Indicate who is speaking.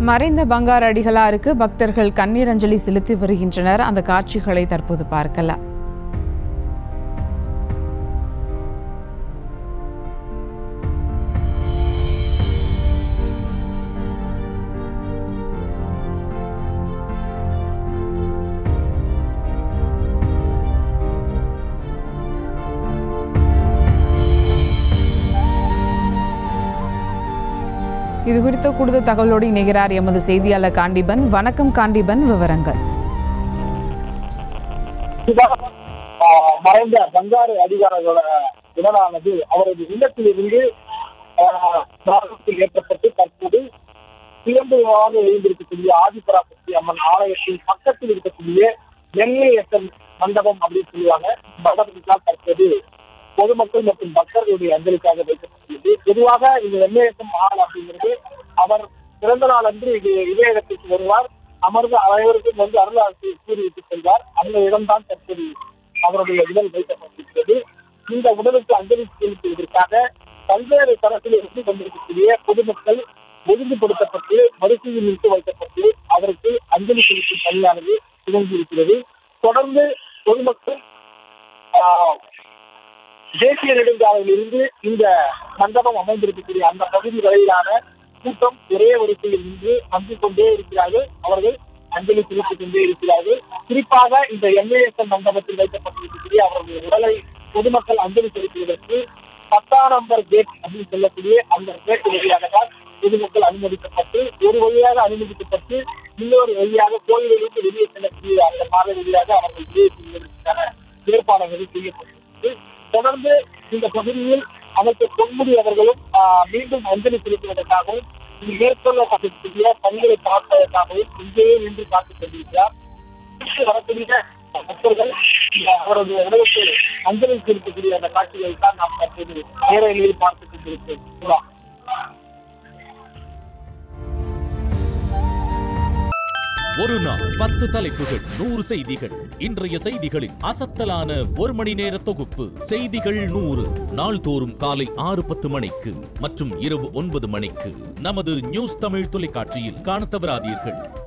Speaker 1: மறைந்த பங்காரு அடிகளாருக்கு பக்தர்கள் கண்ணீர் அஞ்சலி செலுத்தி வருகின்றனர். அந்த காட்சிகளை தற்போது பார்க்கலாம். இது குறித்த கூடுதல் தகவலோடு இணைகிறார் எமது செய்தியாளர் காண்டிபன். வணக்கம் காண்டிபன், விவரங்கள்.
Speaker 2: மறைந்த பங்காரு அடிகாரோட உடலானது அவரது இல்லத்திலிருந்து ஏற்றப்பட்டு தற்போது சுயம்புவாக எழுந்திருக்கக்கூடிய ஆதிபராசக்தி அம்மன் ஆலயத்தின் பக்கத்தில் இருக்கக்கூடிய எம்ஏஎஸ்எம் மண்டபம் அப்படின்னு சொல்லுவாங்க. மண்டபத்தினால் தற்போது பொதுமக்கள் மற்றும் பக்தர்களுடைய அஞ்சலிக்காக வைக்கப்பட்டுள்ளது. பொதுவாக இந்த எம்ஏஎஸ்எம் ஆள் அப்படிங்கிறது அவர் பிறந்த நாள் அன்று இதே இடத்திற்கு வருவார், அமர்ந்து அனைவருக்கும் அருளாசி கூறிவிட்டு செல்வார். அந்த இடம்தான் தற்போது அவருடைய உடல் வைக்கப்பட்டிருக்கிறது. இந்த உடலுக்கு அஞ்சலி செலுத்துவதற்காக பல்வேறு தரத்தில் இருந்து கொண்டிருக்கக்கூடிய பொதுமக்கள் ஒழுங்குபடுத்தப்பட்டு வரிசையில் நிறுத்தி வைக்கப்பட்டு அவருக்கு அஞ்சலி செலுத்தும் பணியானது துவங்கியிருக்கிறது. தொடர்ந்து பொதுமக்கள் தேசிய நெடுஞ்சாலையில் இருந்து இந்த மண்டபம் அமைந்திருக்கக்கூடிய அந்த பகுதி வரையிலான கூட்டம் ஒரே வரிசையில் நின்று வந்து கொண்டே இருக்கிறார்கள். அவர்கள் அஞ்சலி செலுத்திக் கொண்டே இருக்கிறார்கள். குறிப்பாக இந்த எம்ஏஎஸ்எம் மண்டபத்தில் வைக்கப்பட்டிருக்கக்கூடிய அவருடைய உடலை பொதுமக்கள் அஞ்சலி செலுத்துவதற்கு 10ஆம் நம்பர் கேட் அப்படின்னு சொல்லக்கூடிய அந்த கேட் வழியாக தான் பொதுமக்கள் அனுமதிக்கப்பட்டு ஒரு வழியாக அனுமதிக்கப்பட்டு இன்னொரு வழியாக கோயிலிலிருந்து வெளியே செல்லக்கூடிய அந்த பாதை வழியாக அவர்கள் வெளியே செல்வதற்கான ஏற்பாடுகள் செய்யப்பட்டிருக்கிறது. தொடர்ந்து இந்த பகுதியில் அமைச்சர் பொன்முடி அவர்களும் மீண்டும் அஞ்சலி செலுத்துவதற்காகவும் மேற்கொள்ளப்பட்டிருக்கிற பணிகளை பார்ப்பதற்காகவும் இங்கேயே நின்று காத்துக் கொண்டிருக்கிறார். வரக்கூடிய பக்தர்கள் அவரது உடலுக்கு அஞ்சலி செலுத்தக்கூடிய அந்த காட்சிகளை தான் நாம் தற்போது நேரடியில் பார்த்துக் கொண்டிருக்கிறோம்.
Speaker 3: ஒரு நாள் 10 தலைப்புகள் 100 செய்திகள். இன்றைய செய்திகளின் அசத்தலான ஒரு மணி நேர தொகுப்பு செய்திகள் 100 நாள்தோறும் காலை 6:10 மணிக்கு மற்றும் இரவு 9 மணிக்கு நமது நியூஸ் தமிழ் தொலைக்காட்சியில் காணத் தவறாதீர்கள்.